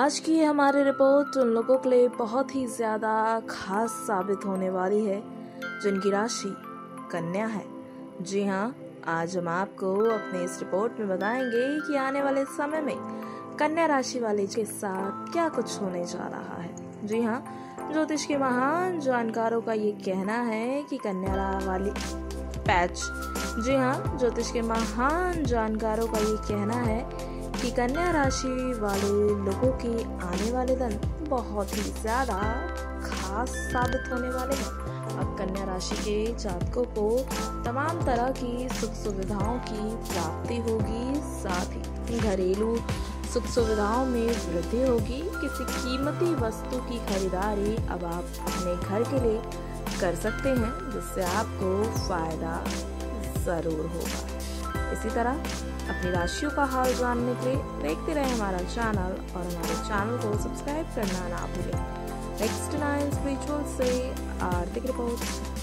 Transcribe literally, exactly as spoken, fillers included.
आज की हमारी रिपोर्ट उन लोगों के लिए बहुत ही ज़्यादा खास साबित होने वाली है जिनकी राशि कन्या है। जी हाँ, आज हम आपको अपने इस रिपोर्ट में बताएंगे कि आने वाले समय में कन्या राशि वाले के साथ क्या कुछ होने जा रहा है। जी हाँ, ज्योतिष के महान जानकारों का ये कहना है कि कन्या वाली पैच जी हाँ ज्योतिष के महान जानकारों का ये कहना है कि कन्या राशि वाले लोगों के आने वाले दिन बहुत ही ज्यादा खास साबित होने वाले हैं। अब कन्या राशि के जातकों को तमाम तरह की सुख सुविधाओं की प्राप्ति होगी, साथ ही घरेलू सुख सुविधाओं में वृद्धि होगी। किसी कीमती वस्तु की खरीदारी अब आप अपने घर के लिए कर सकते हैं, जिससे आपको फायदा जरूर होगा। इसी तरह अपनी राशियों का हाल जानने के लिए देखते रहे हमारा चैनल और हमारे चैनल को सब्सक्राइब करना ना भूलें। नेक्स्ट नाइन स्पिरिचुअल से आर्थिक रिपोर्ट।